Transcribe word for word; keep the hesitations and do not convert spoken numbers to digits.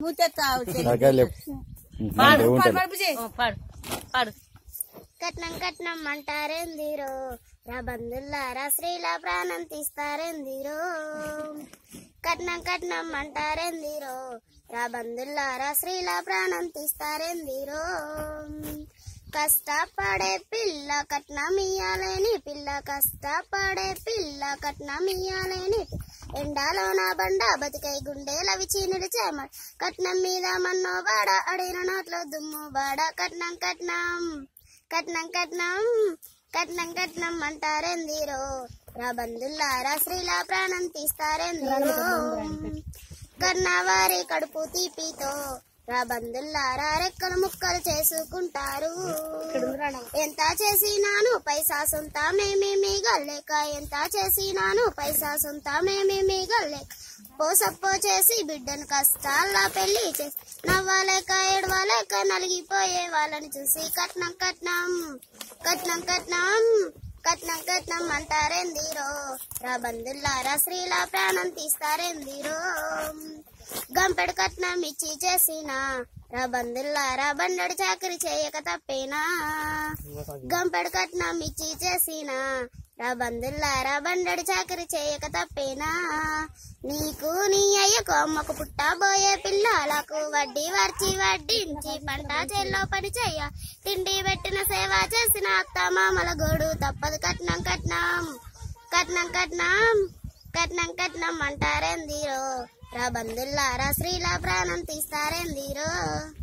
కట్నం కట్నం అంటారేందిరో రా బంధుల్లారా శ్రీల ప్రాణం తీస్తారేందిరో కట్నం కట్నం అంటారేందిరో రా బంధుల్లారా శ్రీల ప్రాణం తీస్తారేందిరో కష్టపడే పిల్ల కట్నం ఇయ్యాలేని పిల్ల కష్టపడే పిల్ల కట్నం ఇయ్యాలేని ఎండాలో నా బండ బతికై గుండెలవి చీనుడు చేమ కట్నం మీద మన్నో బాడ అడిగిన నోట్లో దుమ్ము బాడ కట్నం కట్నం కట్నం కట్నం కట్నం కట్నం అంటారేందిరో రా బంధుల్లారా శ్రీల ప్రాణం తీస్తారేందిరో కన్నవారి కడుపు తీపితో రా బంధుల్లారా రెక్కలు ముక్కలు చేసుకుంటారు ఎంత చేసినాను పైసా సొంతమేమి మిగలేక ఎంత చేసినాను పైసా సొంతమేమి మిగలేక పోసప్పో చేసి బిడ్డను కష్టాల్లా పెళ్లి చేసి నవ్వాలేక ఏడవాలేక నలిగిపోయే వాళ్ళని చూసి కట్నం కట్నం కట్నం కట్నం కట్నం కట్నం అంటారేందిరో రా బంధుల్లారా శ్రీల ప్రాణం తీస్తారేందిరో గంపెడు కట్నం ఇచ్చి చేసిన రా బంధుల్లారా బండడు చాకరి చేయక తప్పేనా గంపెడు కట్నం ఇచ్చి చేసిన రా బంధుల్లారా బండడు చాకరి చేయక తప్పేనా నీకు నీ అయ్యకు అమ్మకు పుట్టబోయే పిల్లలకు వడ్డీ వార్చి వడ్డించి పంట చేల్లో పని చెయ్య తిండి పెట్టిన సేవ చేసిన అత్త మామల గోడు తప్పదు కట్నం కట్నం కట్నం కట్నం కట్నం కట్నం అంటారేందిరో రా బంధుల్లారా శ్రీల ప్రాణం తీస్తారేందిరో